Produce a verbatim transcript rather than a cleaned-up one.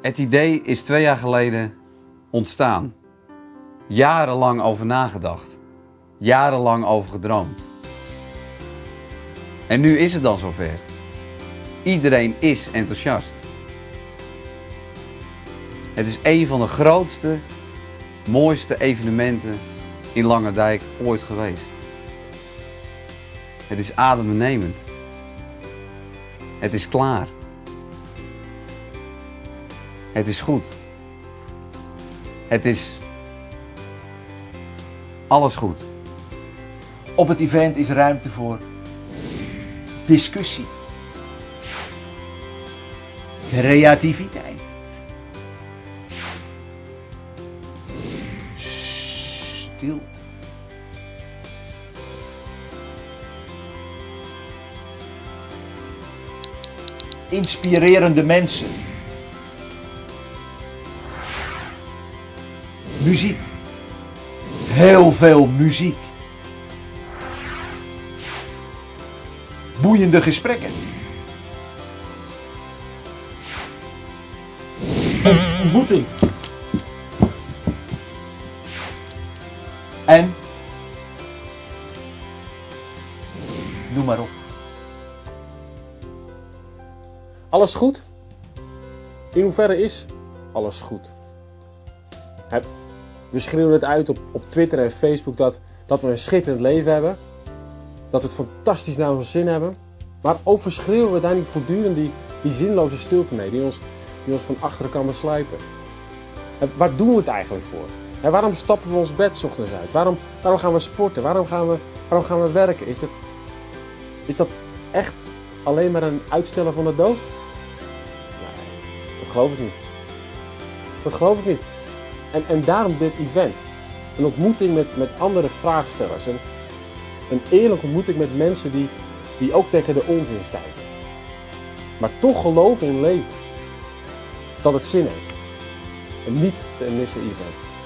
Het idee is twee jaar geleden ontstaan. Jarenlang over nagedacht. Jarenlang over gedroomd. En nu is het dan zover. Iedereen is enthousiast. Het is een van de grootste, mooiste evenementen in Langendijk ooit geweest. Het is adembenemend. Het is klaar. Het is goed. Het is alles goed. Op het event is ruimte voor discussie, creativiteit, stilte, inspirerende mensen, muziek, heel veel muziek, boeiende gesprekken, ontmoeting en noem maar op. Alles goed? In hoeverre is alles goed? We schreeuwen het uit op, op Twitter en Facebook dat, dat we een schitterend leven hebben. Dat we het fantastisch naar onze zin hebben. Maar overschreeuwen we daar niet voortdurend die, die zinloze stilte mee, die ons, die ons van achteren kan beslijpen? Waar doen we het eigenlijk voor? He, waarom stappen we ons bed 's ochtends uit? Waarom, waarom gaan we sporten? Waarom gaan we, waarom gaan we werken? Is dat, is dat echt alleen maar een uitstellen van de dood? Nee, dat geloof ik niet. Dat geloof ik niet. En, en daarom dit event. Een ontmoeting met, met andere vraagstellers. Een, een eerlijke ontmoeting met mensen die, die ook tegen de onzin stuiten. Maar toch geloven in leven. Dat het zin heeft. En niet de missen event.